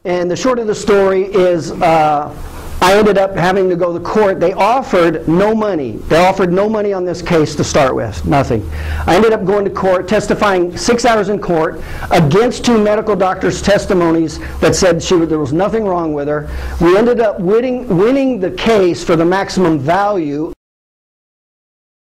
And the short of the story is I ended up having to go to court. They offered no money. They offered no money on this case to start with, nothing. I ended up going to court, testifying 6 hours in court against 2 medical doctors' testimonies that said there was nothing wrong with her. We ended up winning the case for the maximum value